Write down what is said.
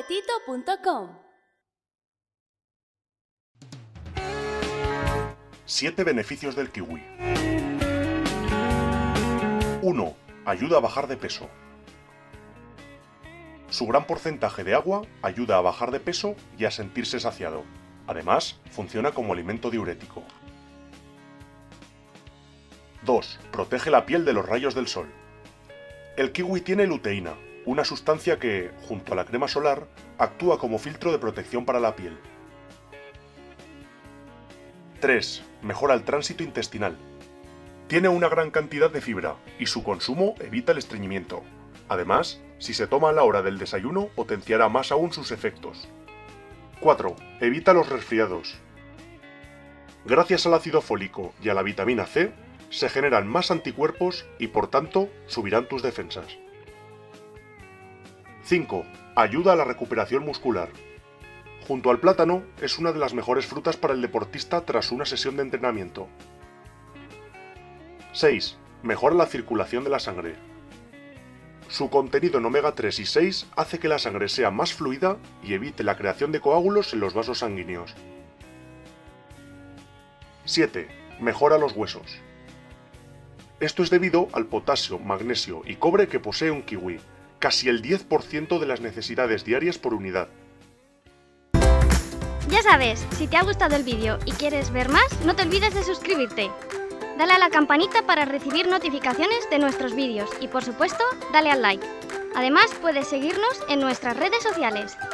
Tito.com. 7 beneficios del kiwi. 1. Ayuda a bajar de peso. Su gran porcentaje de agua ayuda a bajar de peso y a sentirse saciado. Además, funciona como alimento diurético. 2. Protege la piel de los rayos del sol. El kiwi tiene luteína, una sustancia que, junto a la crema solar, actúa como filtro de protección para la piel. 3. Mejora el tránsito intestinal. Tiene una gran cantidad de fibra y su consumo evita el estreñimiento. Además, si se toma a la hora del desayuno, potenciará más aún sus efectos. 4. Evita los resfriados. Gracias al ácido fólico y a la vitamina C, se generan más anticuerpos y por tanto subirán tus defensas. 5. Ayuda a la recuperación muscular. Junto al plátano, es una de las mejores frutas para el deportista tras una sesión de entrenamiento. 6. Mejora la circulación de la sangre. Su contenido en omega 3 y 6 hace que la sangre sea más fluida y evite la creación de coágulos en los vasos sanguíneos. 7. Mejora los huesos. Esto es debido al potasio, magnesio y cobre que posee un kiwi, casi el 10% de las necesidades diarias por unidad. Ya sabes, si te ha gustado el vídeo y quieres ver más, no te olvides de suscribirte. Dale a la campanita para recibir notificaciones de nuestros vídeos y por supuesto, dale al like. Además, puedes seguirnos en nuestras redes sociales.